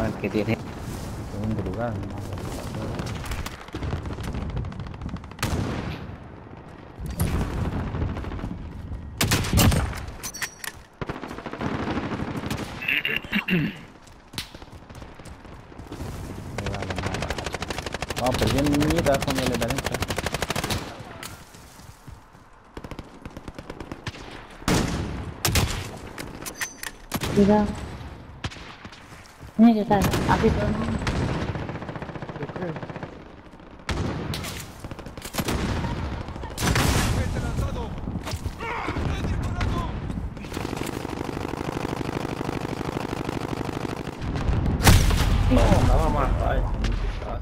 el que tiene. Un brugal, ¿no? Me va la mala. Vamos, perdiendo niñita, póngale talento. Cuidado. Mira que está aquí todo. No, nada más. Ay, chato.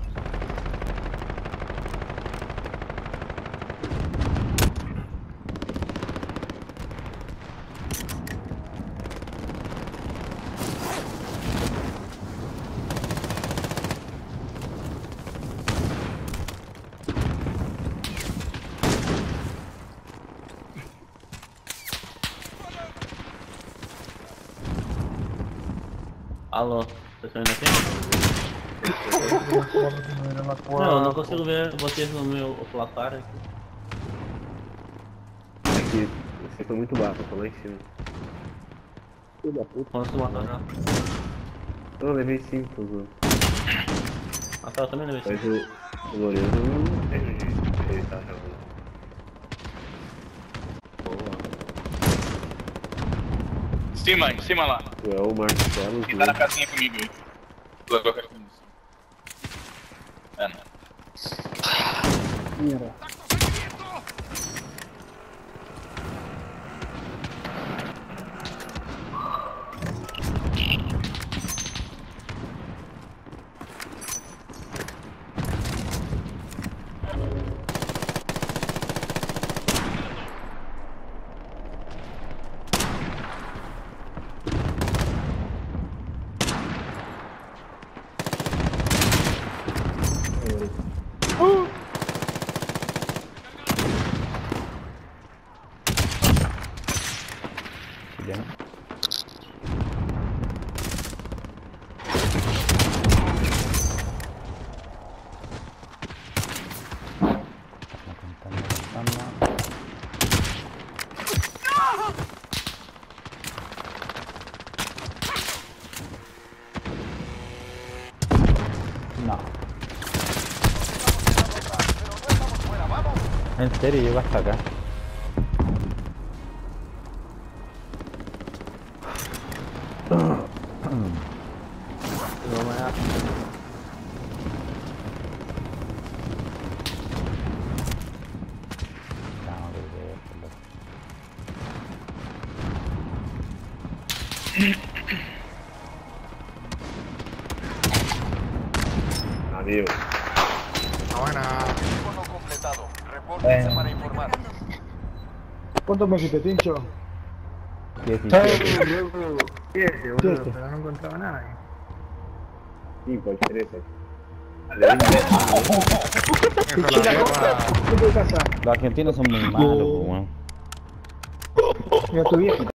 Alô, vocês estão indo aqui? Não, eu não consigo ver vocês no meu placar aqui. Aqui, você foi muito baixo, eu tô lá em cima. Filho da puta. Quando você matou já? Eu levei 5, Zô. Ah tá, eu também levei Mas 5. o Lourenço não tem jeito de ele tá jogando. Em cima lá. Tu é o Marcelo, Quem tá na casinha comigo aí. Levou a munição. É, não. Ya no. No. En serio, llegó hasta acá. Adiós. Buena. No completado. Repórtense para informar. ¿Cuántos me hiciste, Tincho? 17. Pero no encontraba nada. 5, 13. Los argentinos son muy malos, weón. Mira tu vieja.